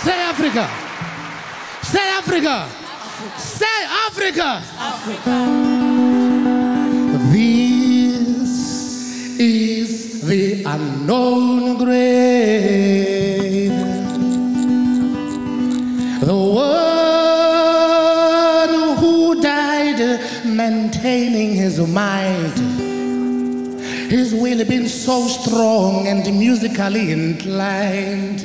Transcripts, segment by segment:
Say Africa. Say Africa. Say Africa. This is the unknown grave. The one who died maintaining his might. His will had been so strong and musically inclined.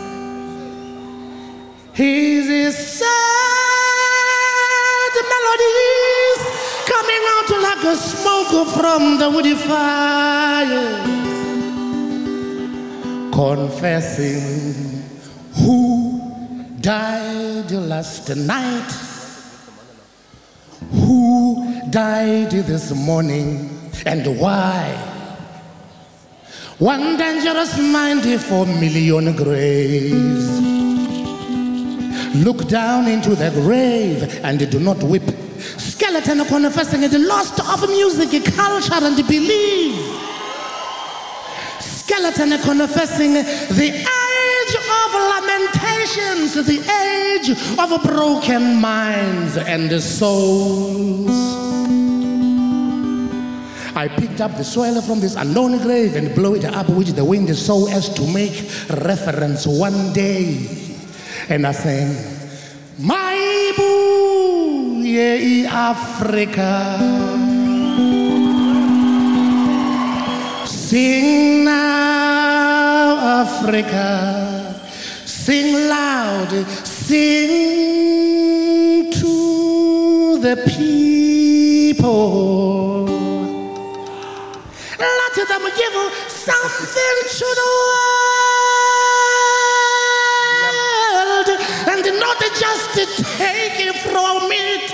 His sad melodies coming out like a smoke from the woody fire, confessing who died last night, who died this morning, and why. One dangerous mind for million graves. Look down into the grave and do not weep. Skeleton confessing the loss of music, culture, and belief. Skeleton confessing the age of lamentations, the age of broken minds and souls. I picked up the soil from this unknown grave and blew it up with the wind so as to make reference one day. And I sang, my boo, ye Africa. Sing now, Africa. Sing loud, sing to the people. Let them give something to the world, and not just to take it from it.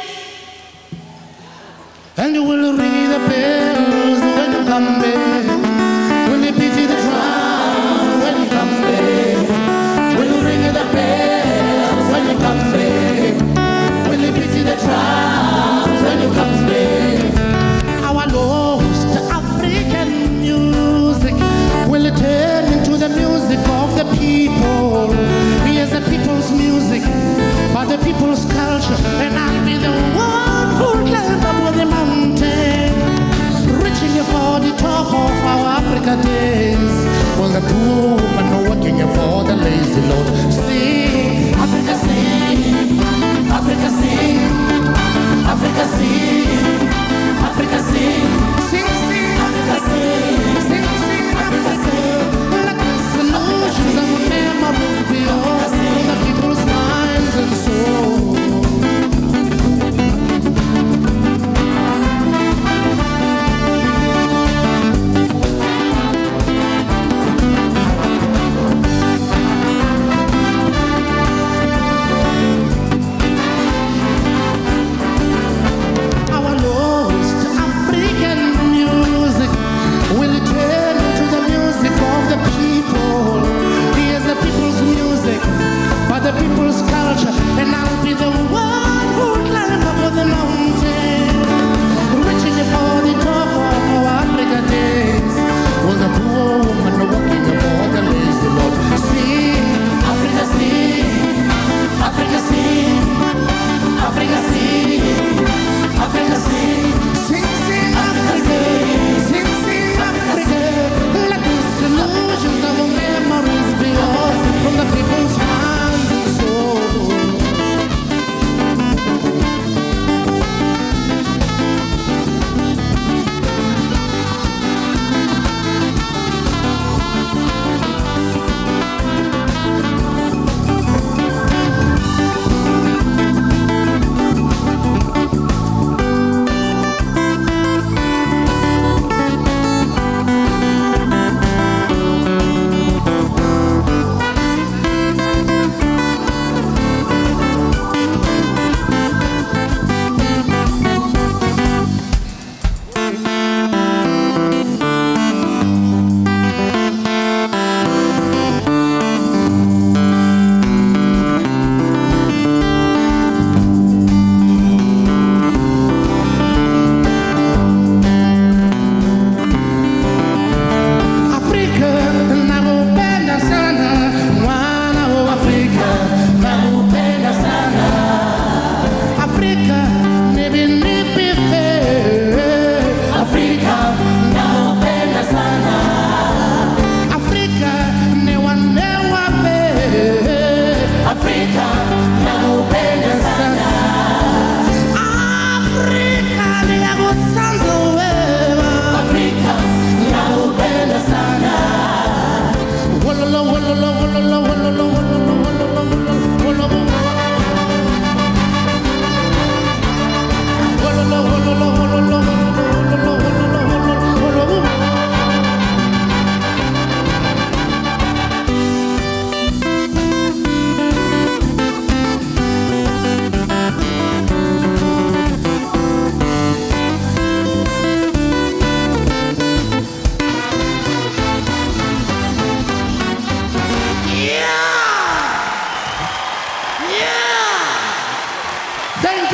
And we'll ring the bells when you come back. We'll beat the drums when you come back. We'll ring the bells when you come back. We'll beat the drums when you come back. Our lost African music will turn into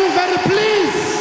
very pleased